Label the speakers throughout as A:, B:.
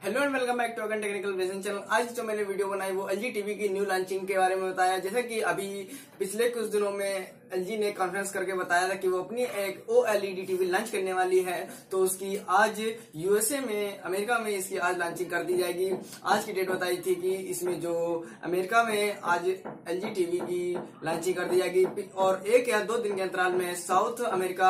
A: Hello and welcome back to Agan technical present channel. आज जो मैंने वीडियो बनाई वो एलजी टीवी की न्यू लॉन्चिंग के बारे में बताया। जैसे कि अभी पिछले कुछ दिनों में एलजी ने कॉन्फ्रेंस करके बताया था कि वो अपनी एक ओएलईडी टीवी लॉन्च करने वाली है, तो उसकी आज यूएसए में, अमेरिका में इसकी आज लॉन्चिंग कर दी जाएगी। आज की डेट बताई थी कि इसमें जो अमेरिका में आज एलजी टीवी की लॉन्चिंग कर दी जाएगी और 1 या 2 दिन के अंतराल में साउथ अमेरिका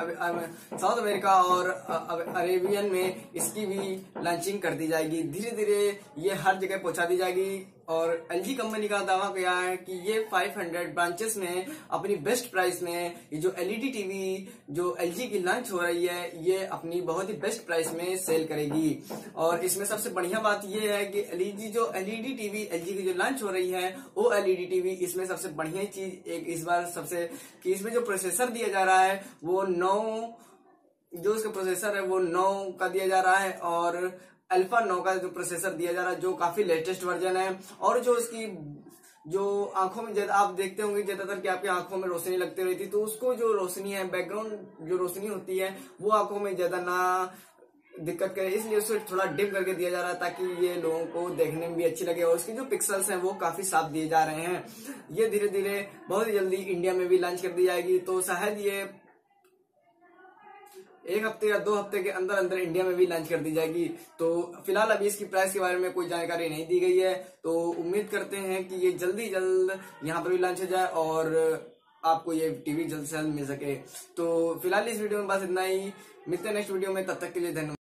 A: और अरेबियन में इसकी भी लॉन्चिंग कर दी जाएगी। धीरे धीरे ये हर जगह पहुंचा दी जाएगी और एलजी कंपनी का दावा किया है कि ये 500 ब्रांचेस में अपनी बेस्ट प्राइस में ये जो एलईडी टीवी जो एलजी की लॉन्च हो रही है ये अपनी बहुत ही बेस्ट प्राइस में सेल करेगी। और इसमें सबसे बढ़िया बात ये है कि एलईडी टीवी एलजी की जो लॉन्च हो रही है वो एलईडी टीवी, इसमें सबसे बढ़िया चीज एक इस बार सबसे कि इसमें जो प्रोसेसर दिया जा रहा है वो 9 का दिया जा रहा है और अल्फा 9 का जो प्रोसेसर दिया जा रहा है जो काफी लेटेस्ट वर्जन है। और जो इसकी जो आंखों में आप देखते होंगे ज्यादातर कि आपकी आंखों में रोशनी लगती रहती, तो उसको जो रोशनी है, बैकग्राउंड जो रोशनी होती है वो आंखों में ज्यादा ना दिक्कत करे, इसलिए उसको थोड़ा डिम करके दिया जा रहा है ताकि ये लोगों को देखने में भी अच्छी लगे। और उसके जो पिक्सल्स हैं वो काफी साफ दिए जा रहे हैं। ये धीरे धीरे बहुत ही जल्दी इंडिया में भी लॉन्च कर दी जाएगी, तो शायद ये 1 हफ्ते या 2 हफ्ते के अंदर अंदर इंडिया में भी लॉन्च कर दी जाएगी। तो फिलहाल अभी इसकी प्राइस के बारे में कोई जानकारी नहीं दी गई है, तो उम्मीद करते हैं कि ये जल्दी यहाँ पर भी लॉन्च हो जाए और आपको ये टीवी जल्द से जल्द मिल सके। तो फिलहाल इस वीडियो में बस इतना ही, मिलते हैं नेक्स्ट वीडियो में, तब तक के लिए धन्यवाद।